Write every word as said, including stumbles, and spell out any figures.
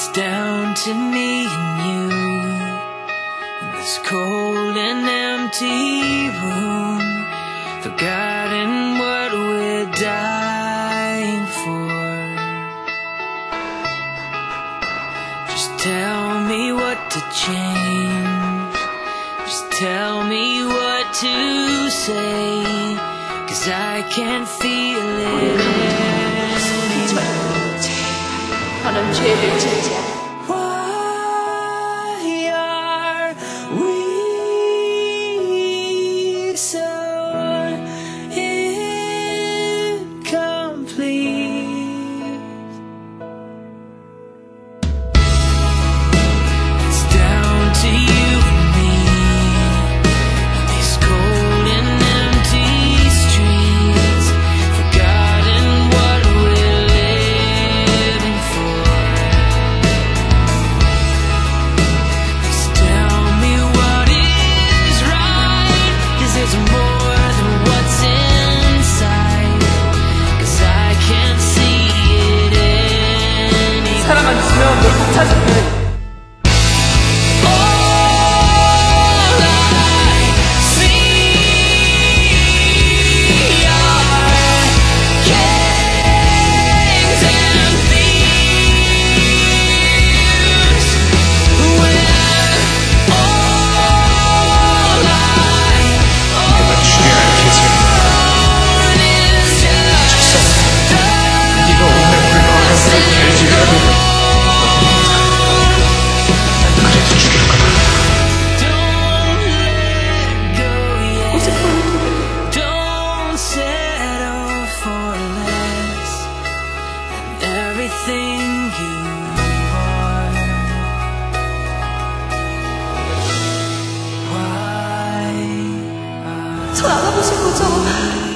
It's down to me and you in this cold and empty room, forgotten what we're dying for. Just tell me what to change, just tell me what to say, 'cause I can't feel it anymore. Why are we so incomplete? It's down to you and me on these cold and empty streets, forgotten what we're living for. Please tell me what is right, 'cause there's more than what's inside, 'cause I can't see it anymore. 사람 안 있으면 너 찾을 거야. Everything you are. Why are 전 알아보신 거죠?